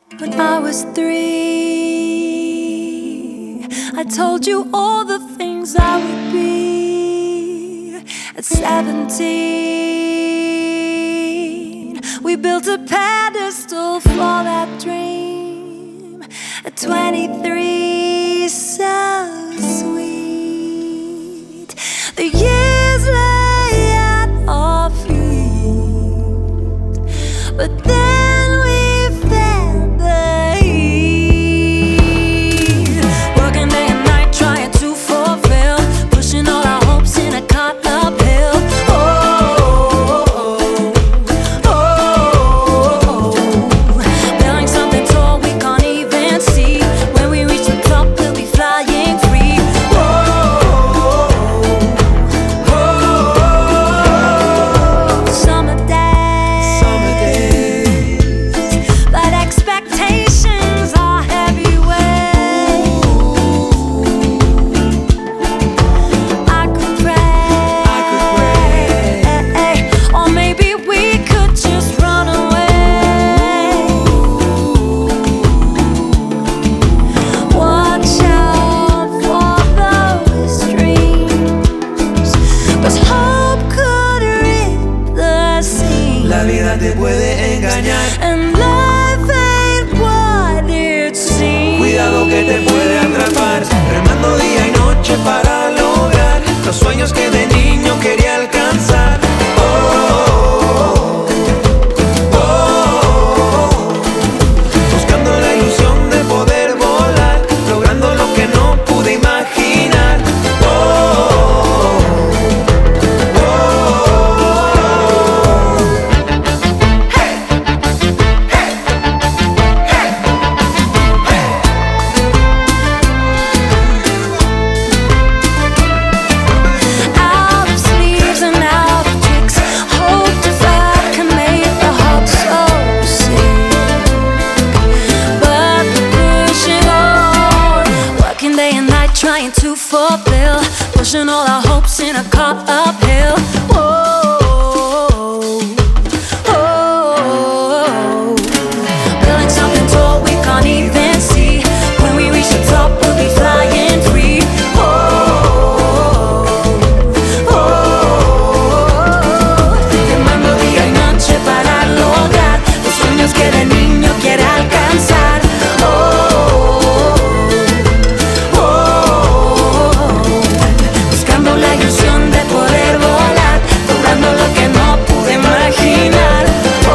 When I was 3, I told you all the things I would be. At 17, we built a pedestal for that dream. At 23, so sweet, the years lay at our feet, but then we felt the heat. Working day and night, trying to fulfill, pushing all our hopes in a cart uphill. Oh, oh, oh, building something tall we can't even see. When we reach the top, we'll be flying free. Summer days, but expectations are heavyweight. I could pray, or maybe we could just run away. Watch out for those dreams, 'cause hope could rid the sea. La vida te puede engañar, And life ain't what it seems. cuidado que te puede atrapar, remando día y noche para lograr los sueños que de niño quería alcanzar. Oh, oh, oh, buscando la ilusión de poder volar, logrando lo que no pude imaginar. Oh, oh, hey, hey, hey, Out of sleeves and out of tricks, hope defied can make the heart so sick. But we're pushing on, working day and night trying to fulfill, pushing all our hopes in a cart uphill. Whoa, oh, building something tall we can't even see. When we reach the top, we'll be flying free. Quemando día y noche para lograr los sueños que de niño quiere alcanzar. Oh, oh, buscando la ilusión de poder volar, logrando lo que no pude imaginar. Oh,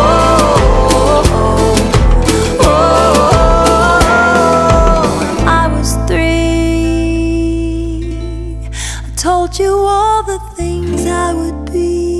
oh, I was 3. I told you all the things I would be.